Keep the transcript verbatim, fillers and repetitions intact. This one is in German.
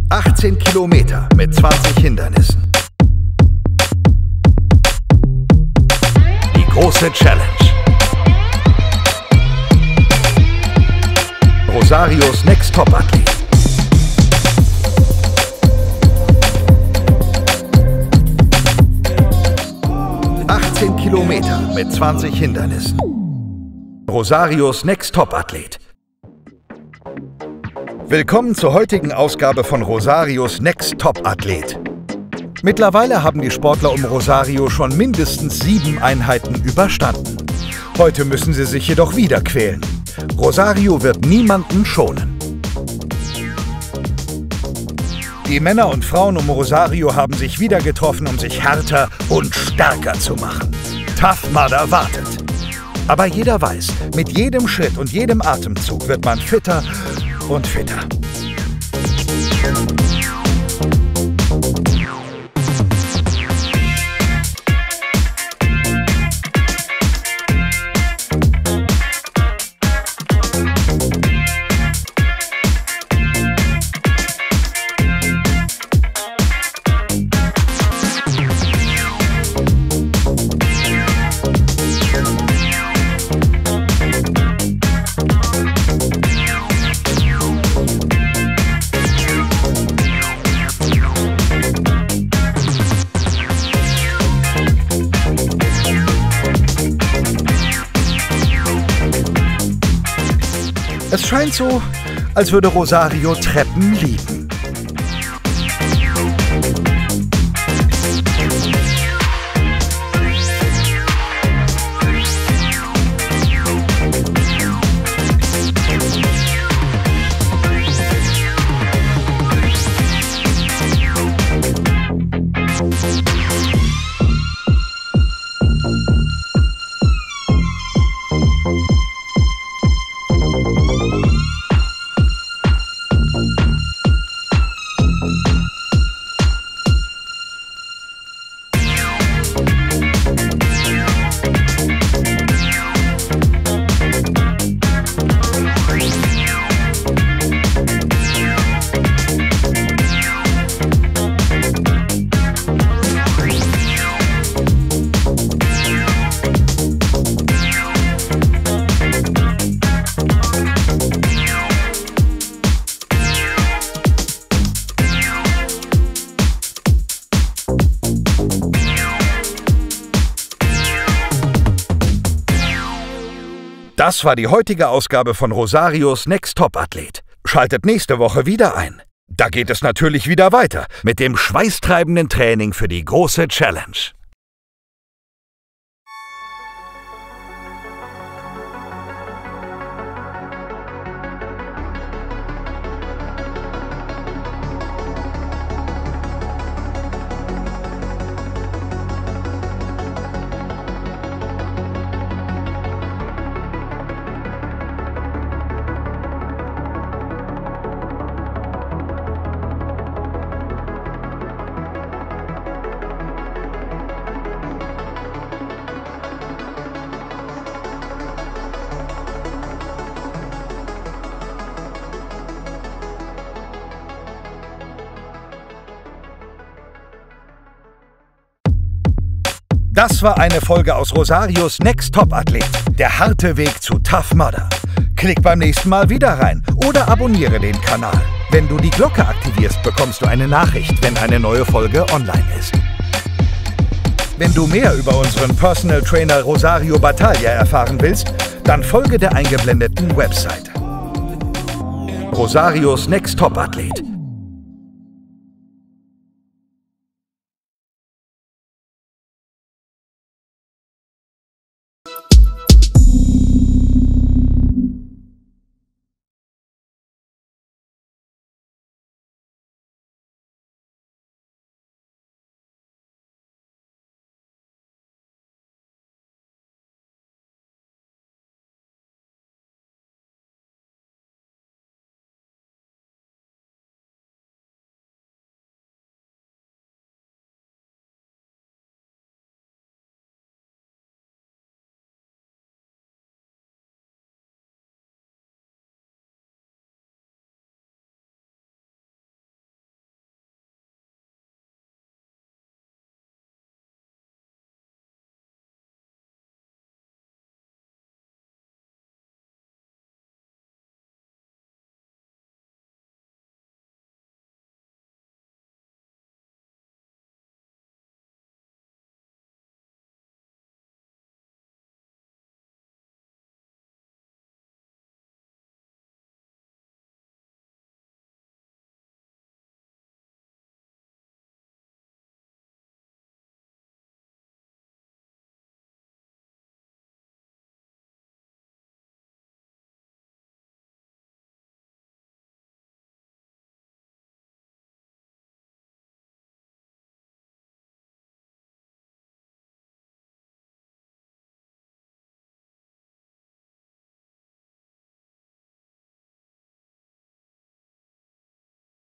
achtzehn Kilometer mit zwanzig Hindernissen. Die große Challenge. Rosarios Next Top Athlet. achtzehn Kilometer mit zwanzig Hindernissen. Rosarios Next Top Athlet. Willkommen zur heutigen Ausgabe von Rosarios Next Top Athlet. Mittlerweile haben die Sportler um Rosario schon mindestens sieben Einheiten überstanden. Heute müssen sie sich jedoch wieder quälen. Rosario wird niemanden schonen. Die Männer und Frauen um Rosario haben sich wieder getroffen, um sich härter und stärker zu machen. Tough Mudder wartet. Aber jeder weiß, mit jedem Schritt und jedem Atemzug wird man fitter und fitter. Es scheint so, als würde Rosario Treppen lieben. Das war die heutige Ausgabe von Rosarios Next Top Athlet. Schaltet nächste Woche wieder ein. Da geht es natürlich wieder weiter mit dem schweißtreibenden Training für die große Challenge. Das war eine Folge aus Rosarios Next Top Athlet. Der harte Weg zu Tough Mudder. Klick beim nächsten Mal wieder rein oder abonniere den Kanal. Wenn du die Glocke aktivierst, bekommst du eine Nachricht, wenn eine neue Folge online ist. Wenn du mehr über unseren Personal Trainer Rosario Battaglia erfahren willst, dann folge der eingeblendeten Website. Rosarios Next Top Athlet.